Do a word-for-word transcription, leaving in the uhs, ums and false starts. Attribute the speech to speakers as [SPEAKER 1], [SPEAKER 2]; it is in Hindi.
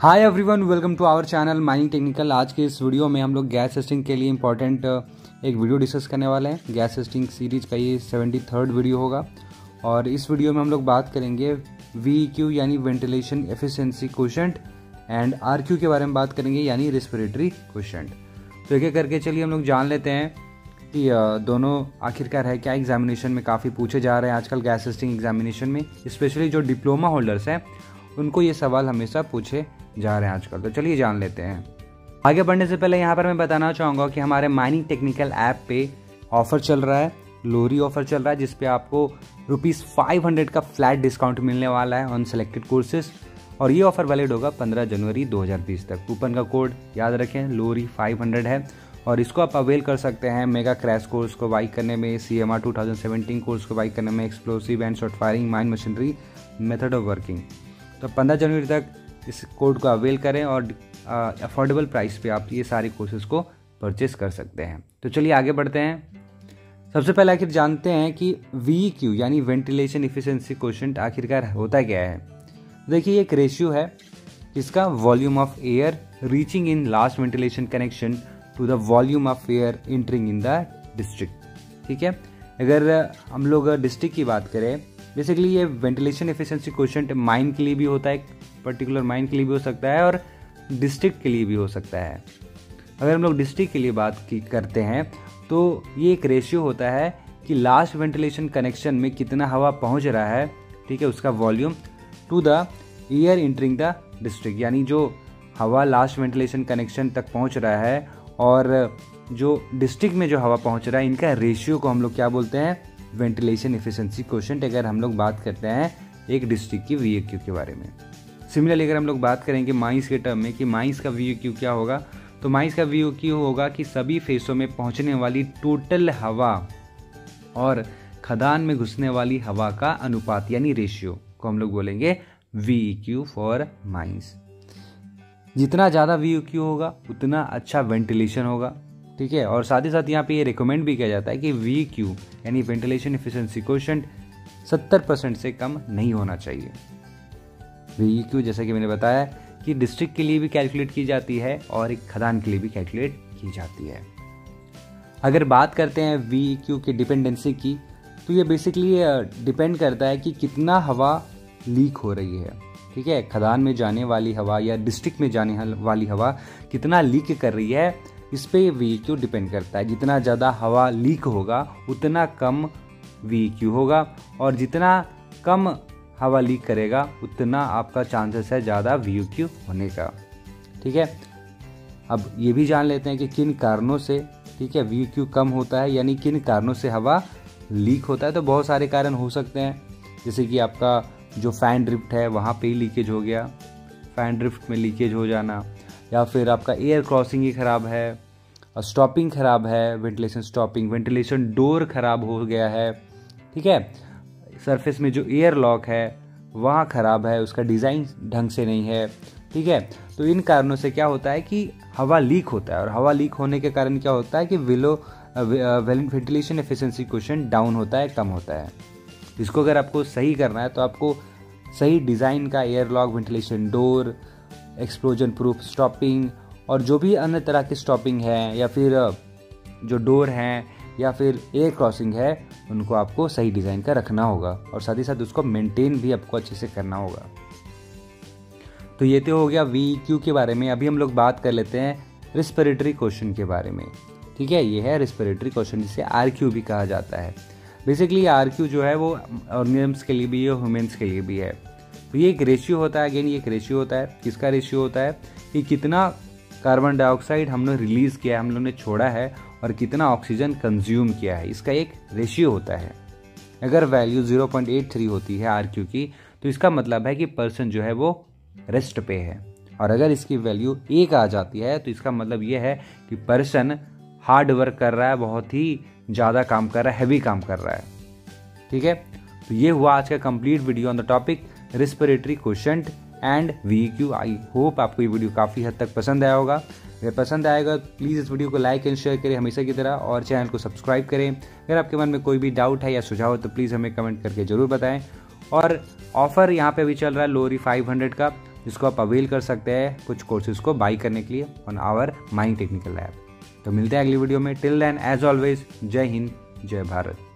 [SPEAKER 1] Hi everyone, welcome to our channel mining technical. आज के इस वीडियो में हम लोग गैस टेस्टिंग के लिए इंपॉर्टेंट एक वीडियो डिस्कस करने वाले हैं। गैस टेस्टिंग सीरीज का ये सेवेंटी थर्ड वीडियो होगा और इस वीडियो में हम लोग बात करेंगे वी ई क्यू यानी ventilation efficiency quotient and R Q के बारे में बात करेंगे यानी रेस्पिरेटरी क्वोशिएंट। तो एक एक करके चलिए हम लोग जान लेते हैं कि दोनों आखिरकार है क्या। एग्जामिनेशन में काफ़ी पूछे जा रहे हैं आजकल गैस टेस्टिंग एग्जामिनेशन में, स्पेशली जो डिप्लोमा होल्डर्स हैं उनको ये सवाल हमेशा पूछे जा रहे हैं आजकल। तो चलिए जान लेते हैं। आगे बढ़ने से पहले यहाँ पर मैं बताना चाहूँगा कि हमारे माइनिंग टेक्निकल ऐप पे ऑफर चल रहा है, लोरी ऑफर चल रहा है, जिसपे आपको रुपीज़ फाइव हंड्रेड का फ्लैट डिस्काउंट मिलने वाला है ऑन सेलेक्टेड कोर्सेज और ये ऑफर वैलिड होगा पंद्रह जनवरी दो हज़ार बीस तक। कूपन का कोड याद रखें, लोरी फाइव हंड्रेड है और इसको आप अवेल कर सकते हैं मेगा क्रैश कोर्स को बाई करने में, C M R two thousand seventeen course को बाई करने में, explosive and short firing mine machinery method of working. तो पंद्रह जनवरी तक इस कोड को अवेल करें और अफोर्डेबल प्राइस पे आप ये सारे कोर्सेज को परचेस कर सकते हैं। तो चलिए आगे बढ़ते हैं। सबसे पहले आखिर जानते हैं कि वी ई क्यू यानी वेंटिलेशन एफिशिएंसी क्वोशिएंट आखिरकार होता क्या है। देखिए, एक रेशियो है जिसका volume of air reaching in last ventilation connection to the volume of air entering in the district. ठीक है, अगर हम लोग डिस्ट्रिक्ट की बात करें, बेसिकली ये वेंटिलेशन एफिशिएंसी क्वोशिएंट माइन के लिए भी होता है, पर्टिकुलर माइन के लिए भी हो सकता है और डिस्ट्रिक्ट के लिए भी हो सकता है। अगर हम लोग डिस्ट्रिक्ट के लिए बात की करते हैं तो ये एक रेशियो होता है कि लास्ट वेंटिलेशन कनेक्शन में कितना हवा पहुंच रहा है, ठीक है, उसका volume to the air entering the district, यानी जो हवा लास्ट वेंटिलेशन कनेक्शन तक पहुंच रहा है और जो डिस्ट्रिक्ट में जो हवा पहुंच रहा है, इनका रेशियो को हम लोग क्या बोलते हैं, वेंटिलेशन एफिशिएंसी क्वोशिएंट। अगर हम लोग बात करते हैं एक डिस्ट्रिक्ट की वी ई क्यू के बारे में। सिमिलरली अगर हम लोग बात करेंगे माइंस के टर्म में कि माइंस का वी ई क्यू क्या होगा, तो माइंस का वी ई क्यू होगा कि सभी फेसों में पहुंचने वाली टोटल हवा और खदान में घुसने वाली हवा का अनुपात यानी रेशियो को हम लोग बोलेंगे V E Q for mines. जितना ज़्यादा वी ई क्यू होगा उतना अच्छा वेंटिलेशन होगा, ठीक है। और साथ ही साथ यहाँ पे ये रिकमेंड भी किया जाता है कि वी ई क्यू यानी वेंटिलेशन एफिशिएंसी क्वोशिएंट सत्तर परसेंट से कम नहीं होना चाहिए। वी ई क्यू जैसा कि मैंने बताया कि डिस्ट्रिक्ट के लिए भी कैलकुलेट की जाती है और एक खदान के लिए भी कैलकुलेट की जाती है। अगर बात करते हैं वी ई क्यू की डिपेंडेंसी की, तो ये बेसिकली डिपेंड करता है कि कितना हवा लीक हो रही है, ठीक है। खदान में जाने वाली हवा या डिस्ट्रिक्ट में जाने वाली हवा कितना लीक कर रही है, इस पे वी ई क्यू डिपेंड करता है। जितना ज़्यादा हवा लीक होगा उतना कम वी ई क्यू होगा और जितना कम हवा लीक करेगा उतना आपका चांसेस है ज़्यादा वी ई क्यू होने का, ठीक है। अब ये भी जान लेते हैं कि किन कारणों से, ठीक है, वी ई क्यू कम होता है, यानी किन कारणों से हवा लीक होता है। तो बहुत सारे कारण हो सकते हैं, जैसे कि आपका जो फैन ड्रिफ्ट है वहाँ पे ही लीकेज हो गया, फैन ड्रिफ्ट में लीकेज हो जाना, या फिर आपका एयर क्रॉसिंग ही ख़राब है, स्टॉपिंग ख़राब है, वेंटिलेशन स्टॉपिंग, वेंटिलेशन डोर ख़राब हो गया है, ठीक है, सरफेस में जो एयर लॉक है वहाँ ख़राब है, उसका डिज़ाइन ढंग से नहीं है, ठीक है। तो इन कारणों से क्या होता है कि हवा लीक होता है और हवा लीक होने के कारण क्या होता है कि विलो वेंटिलेशन एफिशिएंसी क्वोशिएंट डाउन होता है, कम होता है। इसको अगर आपको सही करना है तो आपको सही डिज़ाइन का air lock, ventilation door, explosion proof stopping और जो भी अन्य तरह की स्टॉपिंग है या फिर जो डोर हैं या फिर एयर क्रॉसिंग है, उनको आपको सही डिज़ाइन का रखना होगा और साथ ही साथ उसको मेंटेन भी आपको अच्छे से करना होगा। तो ये तो हो गया वी ई क्यू के बारे में। अभी हम लोग बात कर लेते हैं रेस्पिरेटरी क्वोशिएंट के बारे में, ठीक है। ये है रेस्पिरेटरी क्वोशिएंट, जिसे आर क्यू भी कहा जाता है। बेसिकली आर क्यू जो है वो ऑर्गेनिजम्स के लिए भी है, ह्यूमन्स के लिए भी है। तो ये एक रेशियो होता है, अगेन ये एक रेशियो होता है। किसका रेशियो होता है कि कितना कार्बन डाइऑक्साइड हम लोग रिलीज किया है, हम लोग ने छोड़ा है और कितना ऑक्सीजन कंज्यूम किया है, इसका एक रेशियो होता है। अगर value zero point eight three होती है आर क्यू की, तो इसका मतलब है कि पर्सन जो है वो रेस्ट पे है, और अगर इसकी वैल्यू एक आ जाती है तो इसका मतलब ये है कि पर्सन हार्ड वर्क कर रहा है, बहुत ही ज़्यादा काम कर रहा है, हैवी काम कर रहा है, ठीक है। तो ये हुआ आज का complete video on the topic respiratory quotient and V E Q. I hope आपको ये वीडियो काफ़ी हद तक पसंद आया होगा। अगर पसंद आएगा प्लीज़ इस वीडियो को लाइक एंड शेयर करें हमेशा की तरह और चैनल को सब्सक्राइब करें। अगर आपके मन में कोई भी डाउट है या सुझाव हो तो प्लीज़ हमें कमेंट करके ज़रूर बताएं। और ऑफर यहाँ पे भी चल रहा है लोरी फाइव हंड्रेड का, जिसको आप अवेल कर सकते हैं कुछ कोर्सेज को बाई करने के लिए on our mining technical lab. तो मिलते हैं अगली वीडियो में। टिल देन एज ऑलवेज, जय हिंद, जय भारत।